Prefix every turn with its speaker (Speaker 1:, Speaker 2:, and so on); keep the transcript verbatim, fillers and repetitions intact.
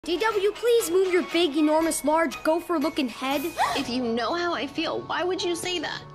Speaker 1: D W, please move your big, enormous, large, gopher-looking head.
Speaker 2: If you know how I feel, why would you say that?